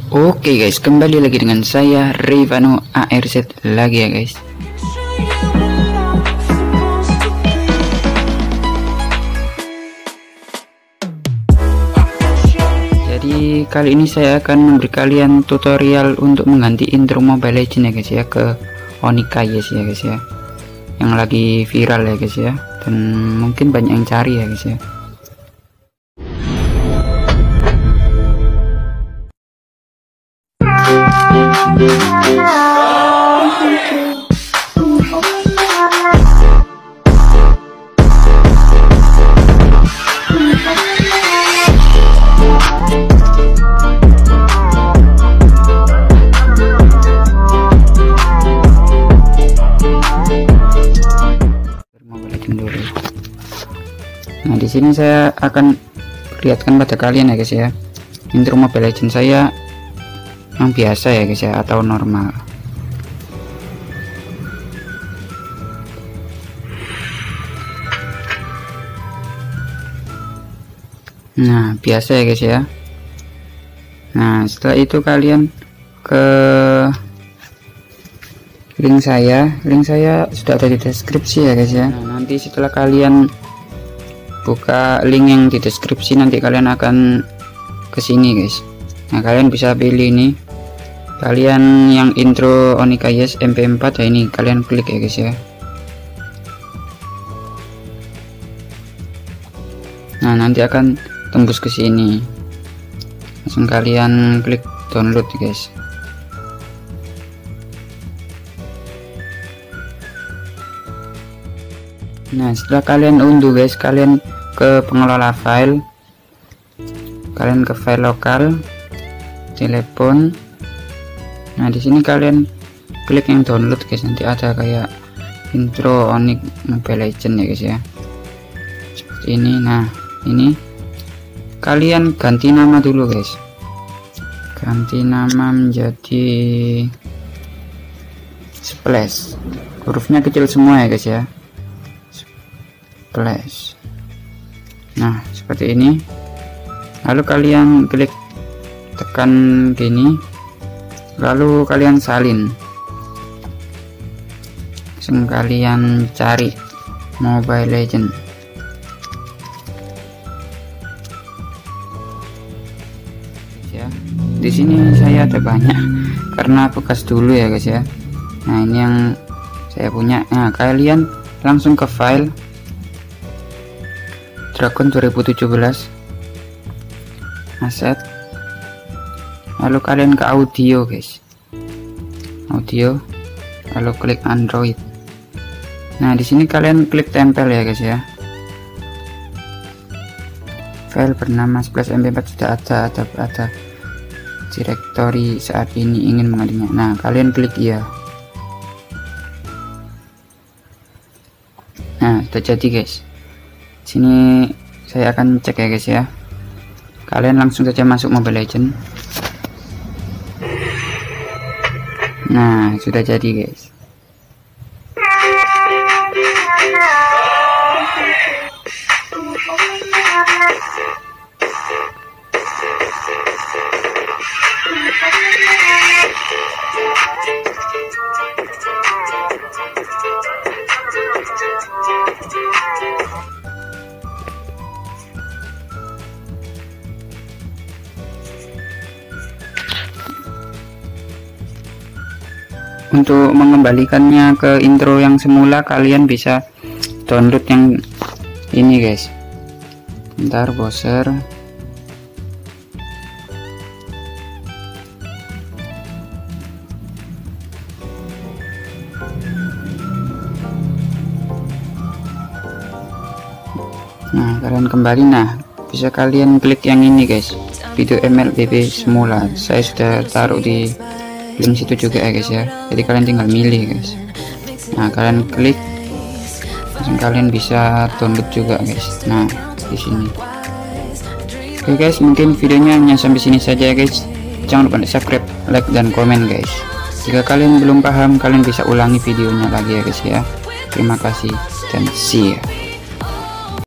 Oke guys, kembali lagi dengan saya Rivano ARZ lagi ya guys. Jadi kali ini saya akan memberi kalian tutorial untuk mengganti intro Mobile Legends ya guys ya, ke Onikayes ya guys ya, yang lagi viral ya guys ya, dan mungkin banyak yang cari ya guys ya. Nah, di sini saya akan perlihatkan pada kalian ya guys ya, intro Mobile Legends saya yang biasa ya guys ya, atau normal. Nah, biasa ya guys ya. Nah, setelah itu kalian ke link saya sudah ada di deskripsi ya guys ya. Nah, nanti setelah kalian buka link yang di deskripsi, nanti kalian akan ke sini guys. Nah, kalian bisa pilih ini, kalian yang intro Onikayes MP4 ya, ini kalian klik ya guys ya. Nah, nanti akan tembus ke sini, langsung kalian klik download guys. Nah, setelah kalian unduh guys, kalian ke pengelola file, kalian ke file lokal, telepon. Nah, di sini kalian klik yang download guys, nanti ada kayak intro Onik Mobile Legends ya guys ya, seperti ini. Nah, ini kalian ganti nama dulu guys, ganti nama menjadi Splash, hurufnya kecil semua ya guys ya, Splash. Nah, seperti ini. Lalu kalian klik tekan gini, lalu kalian salin, langsung kalian cari Mobile Legends ya. Di sini saya ada banyak karena bekas dulu ya guys ya. Nah, ini yang saya punya. Nah, kalian langsung ke file Dragon 2017 aset, lalu kalian ke audio guys, audio, lalu klik Android. Nah, di sini kalian klik tempel ya guys ya. File bernama Splash MP4 sudah ada directory saat ini ingin menggantinya. Nah, kalian klik ya. Nah, sudah jadi guys. Sini saya akan cek ya guys ya. Kalian langsung saja masuk Mobile Legends. Nah, sudah jadi guys. Untuk mengembalikannya ke intro yang semula, kalian bisa download yang ini guys. Ntar browser. Nah, kalian kembali. Nah, bisa kalian klik yang ini guys, video MLBB semula. Saya sudah taruh di link situ juga ya guys ya, jadi kalian tinggal milih guys. Nah, kalian klik, langsung kalian bisa download juga guys. Nah, di sini. Oke guys, mungkin videonya hanya sampai sini saja ya guys. Jangan lupa subscribe, like, dan komen guys. Jika kalian belum paham, kalian bisa ulangi videonya lagi ya guys ya. Terima kasih dan see ya.